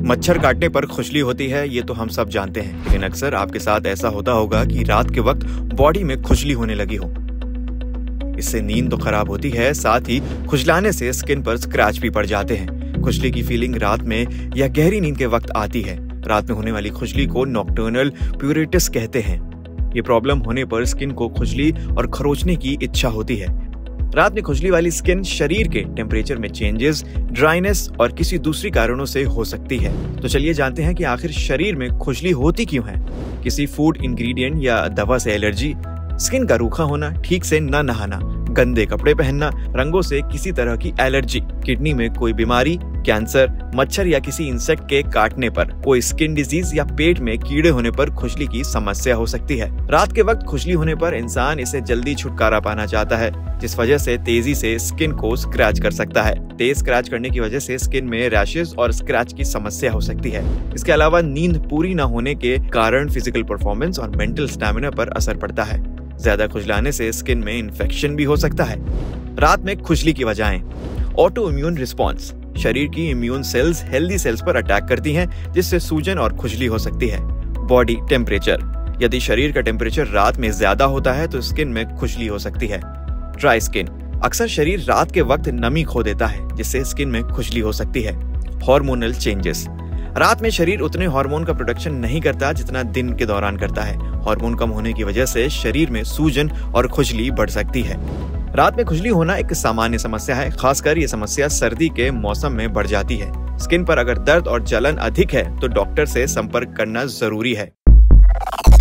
मच्छर काटने पर खुजली होती है, ये तो हम सब जानते हैं, लेकिन अक्सर आपके साथ ऐसा होता होगा कि रात के वक्त बॉडी में खुजली होने लगी हो। इससे नींद तो खराब होती है, साथ ही खुजलाने से स्किन पर स्क्रैच भी पड़ जाते हैं। खुजली की फीलिंग रात में या गहरी नींद के वक्त आती है। रात में होने वाली खुजली को नॉक्टर्नल प्यूरिटिस कहते हैं। ये प्रॉब्लम होने पर स्किन को खुजली और खरोचने की इच्छा होती है। रात में खुजली वाली स्किन शरीर के टेम्परेचर में चेंजेस, ड्राइनेस और किसी दूसरी कारणों से हो सकती है। तो चलिए जानते हैं कि आखिर शरीर में खुजली होती क्यों है। किसी फूड इंग्रेडिएंट या दवा से एलर्जी, स्किन का रूखा होना, ठीक से न नहाना, गंदे कपड़े पहनना, रंगों से किसी तरह की एलर्जी, किडनी में कोई बीमारी, कैंसर, मच्छर या किसी इंसेक्ट के काटने पर, कोई स्किन डिजीज या पेट में कीड़े होने पर खुजली की समस्या हो सकती है। रात के वक्त खुजली होने पर इंसान इसे जल्दी छुटकारा पाना चाहता है, जिस वजह से तेजी से स्किन को स्क्रैच कर सकता है। तेज स्क्रैच करने की वजह से स्किन में रैशेस और स्क्रैच की समस्या हो सकती है। इसके अलावा नींद पूरी न होने के कारण फिजिकल परफॉर्मेंस और मेंटल स्टैमिना पर असर पड़ता है। ज्यादा खुजलाने से स्किन में इन्फेक्शन भी हो सकता है। रात में खुजली की वजहें: ऑटो इम्यून रिस्पॉन्स, शरीर की इम्यून सेल्स हेल्दी सेल्स पर अटैक करती हैं, जिससे सूजन और खुजली हो सकती है। बॉडी टेम्परेचर, यदि शरीर का टेम्परेचर रात में ज्यादा होता है तो स्किन में खुजली हो सकती है। ड्राई स्किन, अक्सर शरीर रात के वक्त नमी खो देता है, जिससे स्किन में खुजली हो सकती है। हार्मोनल चेंजेस, रात में शरीर उतने हार्मोन का प्रोडक्शन नहीं करता जितना दिन के दौरान करता है। हार्मोन कम होने की वजह से शरीर में सूजन और खुजली बढ़ सकती है। रात में खुजली होना एक सामान्य समस्या है, खासकर ये समस्या सर्दी के मौसम में बढ़ जाती है। स्किन पर अगर दर्द और जलन अधिक है तो डॉक्टर से संपर्क करना जरूरी है।